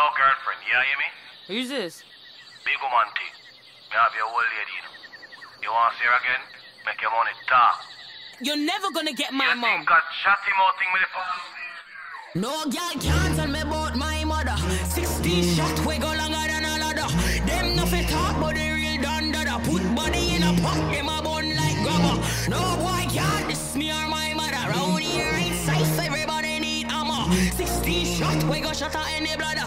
girlfriend, you hear me? Who's this? Big woman thing. Me have your old lady, you know. You want to see her again? Make your money talk. You're never gonna get my mom. You got chatty mouth thing with the phone. No girl can't tell me about my mother. 60 shot we go longer than a ladder. Them nothing talk but they real done dada. Put body in a pot, them a bun like grabber. No boy can't diss me or my mother. Round here ain't safe, everybody need armor. 60 shot we go shut her in the bladder.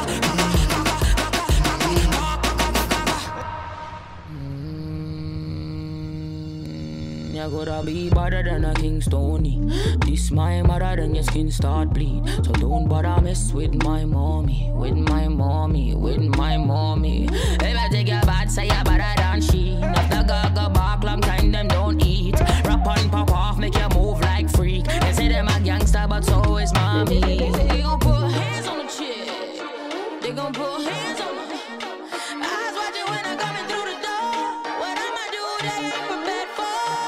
You gotta be better than a King Stony. This my mother, then your skin start bleed. So don't bother mess with my mommy, with my mommy, with my mommy. If I take your bad, say you're better than she. Not the gaga bark, long time them don't eat. Rap on, pop off, make you move like freak. They say them a gangster, but so is mommy. They gon' put hands on the chick. They gon' put hands on the eyes watching when I'm coming through the door. What I'ma do, they ain't prepared for.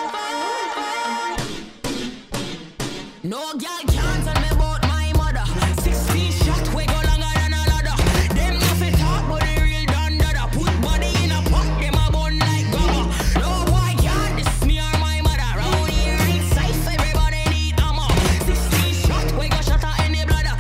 No girl can't tell me about my mother. 60 shot we go longer than a ladder. Them nothing talk but they real done dada. Put body in a pot, them a bun like grabber. No boy can't diss me or my mother. Round here ain't safe, everybody need armor. 60 shot we go shut her in the bladder.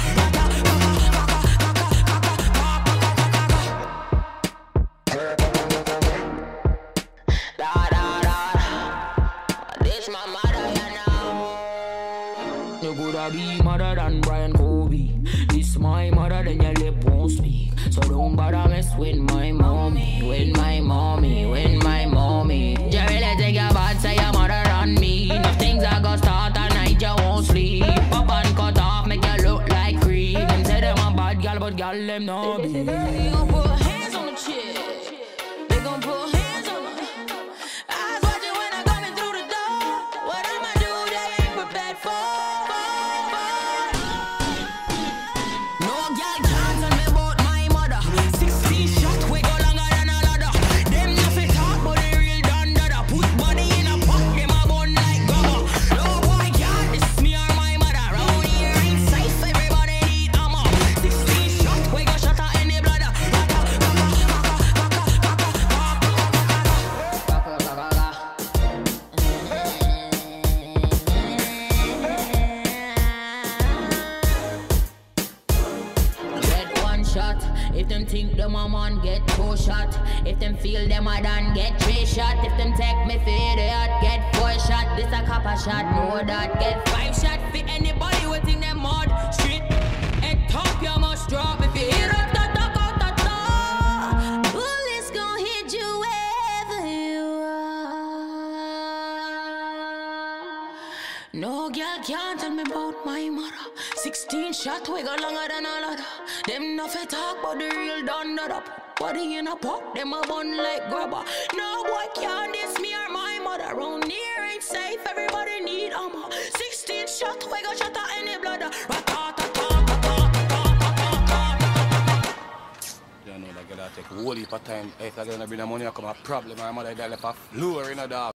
This my mother, you know. You coulda be mother than Brian Kobe. This my mother, then your lip won't speak. So don't bother mess with my mommy, with my mommy, with my mommy. You really think your bad, say your mother on me. Enough things I got start at night, you won't sleep. Pop and cut off, make you look like creep. Them say them a bad girl, but girl them no be. They gon' put hands on the chick. They gon' put hands on the eyes watching when I'm coming through the door. What I'ma do, they ain't prepared for. No girl can't tell me about my mother. 60 shot we go longer than a ladder. Them nothing talk but they real done dada. Put body in a pot, them a bun like grabber. No boy can't diss me or my mother. Round here ain't safe, everybody need armor. 60 shot we go shut her in the bladder. Get one shot. If them think them a man, get 2 shot. If them feel them a done, get 3 shot. If them take me for idiot, get 4 shot. This a copper shot, know that. Get 5 shot for anybody who think them mud. Street and top, you must drop. If you hear up, bullets gon' hit you wherever you are. No girl can't tell me about my mother. 16 shot we go longer than a ladder. Them nothing talk but the real done that up. Body in a pot, them a bun like grabber. No boy can't diss me or my mother. Round here ain't safe, everybody need armor. 16 shot we go shut her in the bladder. You know that girl take a whole heap of time. If I don't bring the money, I come a problem. My mother left a floor in a dog.